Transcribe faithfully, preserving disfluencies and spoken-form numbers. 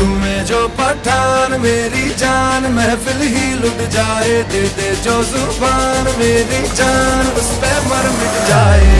झूमे जो पठान मेरी जान महफिल ही लुट जाए, दे दे जो जुबान मेरी जान उस पे मर मिट जाए।